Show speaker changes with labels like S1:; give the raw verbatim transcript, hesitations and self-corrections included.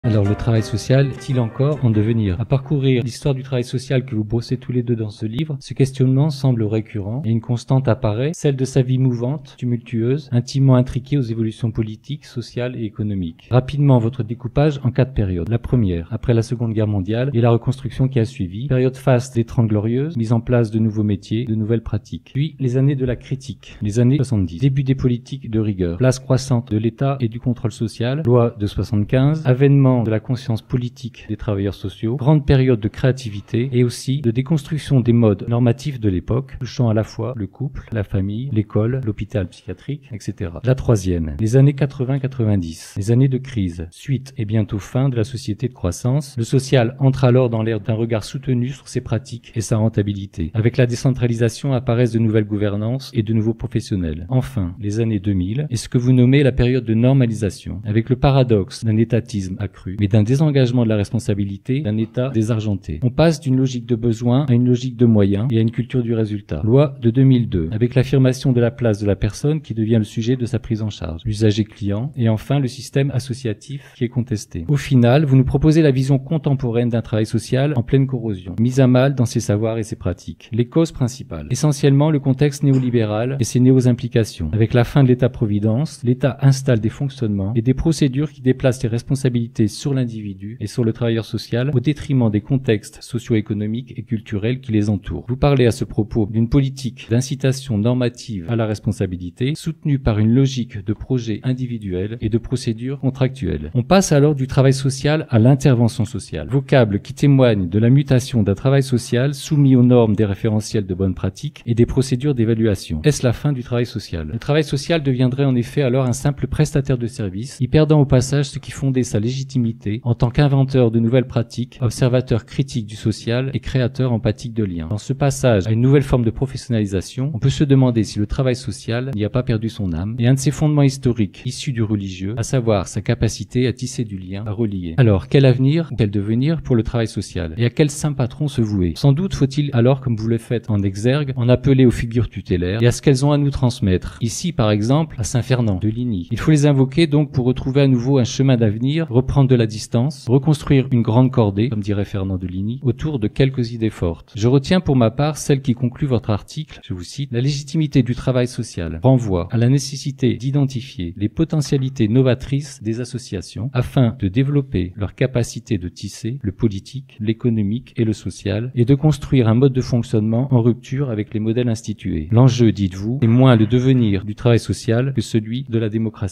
S1: Alors le travail social est-il encore en devenir? À parcourir l'histoire du travail social que vous brossez tous les deux dans ce livre, ce questionnement semble récurrent et une constante apparaît, celle de sa vie mouvante, tumultueuse, intimement intriquée aux évolutions politiques, sociales et économiques. Rapidement votre découpage en quatre périodes. La première, après la Seconde Guerre mondiale et la reconstruction qui a suivi, période faste des Trente Glorieuses, mise en place de nouveaux métiers, de nouvelles pratiques. Puis les années de la critique, les années soixante-dix, début des politiques de rigueur, place croissante de l'État et du contrôle social, loi de soixante-quinze, avènement de la conscience politique des travailleurs sociaux, grande période de créativité et aussi de déconstruction des modes normatifs de l'époque, touchant à la fois le couple, la famille, l'école, l'hôpital psychiatrique, et cetera. La troisième, les années quatre-vingts quatre-vingt-dix, les années de crise, suite et bientôt fin de la société de croissance. Le social entre alors dans l'ère d'un regard soutenu sur ses pratiques et sa rentabilité. Avec la décentralisation apparaissent de nouvelles gouvernances et de nouveaux professionnels. Enfin, les années deux mille et ce que vous nommez la période de normalisation, avec le paradoxe d'un étatisme accru, mais d'un désengagement de la responsabilité, d'un État désargenté. On passe d'une logique de besoin à une logique de moyens et à une culture du résultat. Loi de deux mille deux, avec l'affirmation de la place de la personne qui devient le sujet de sa prise en charge, l'usager client, et enfin le système associatif qui est contesté. Au final, vous nous proposez la vision contemporaine d'un travail social en pleine corrosion, mise à mal dans ses savoirs et ses pratiques. Les causes principales, essentiellement le contexte néolibéral et ses néo-implications. Avec la fin de l'État-providence, l'État installe des fonctionnements et des procédures qui déplacent les responsabilités sur l'individu et sur le travailleur social au détriment des contextes socio-économiques et culturels qui les entourent. Vous parlez à ce propos d'une politique d'incitation normative à la responsabilité soutenue par une logique de projet individuel et de procédures contractuelles. On passe alors du travail social à l'intervention sociale, vocable qui témoigne de la mutation d'un travail social soumis aux normes des référentiels de bonnes pratiques et des procédures d'évaluation. Est-ce la fin du travail social? Le travail social deviendrait en effet alors un simple prestataire de services, y perdant au passage ce qui fondait sa légitimité en tant qu'inventeur de nouvelles pratiques, observateur critique du social et créateur empathique de liens. Dans ce passage à une nouvelle forme de professionnalisation, on peut se demander si le travail social n'y a pas perdu son âme et un de ses fondements historiques issus du religieux, à savoir sa capacité à tisser du lien, à relier. Alors, quel avenir ou quel devenir pour le travail social? Et à quel saint patron se vouer? Sans doute faut-il alors, comme vous le faites en exergue, en appeler aux figures tutélaires et à ce qu'elles ont à nous transmettre. Ici, par exemple, à Saint Fernand de Ligny. Il faut les invoquer donc pour retrouver à nouveau un chemin d'avenir, reprendre de la distance, reconstruire une grande cordée, comme dirait Fernand de Ligny, autour de quelques idées fortes. Je retiens pour ma part celle qui conclut votre article, je vous cite, « La légitimité du travail social renvoie à la nécessité d'identifier les potentialités novatrices des associations afin de développer leur capacité de tisser le politique, l'économique et le social et de construire un mode de fonctionnement en rupture avec les modèles institués. L'enjeu, dites-vous, est moins le devenir du travail social que celui de la démocratie. »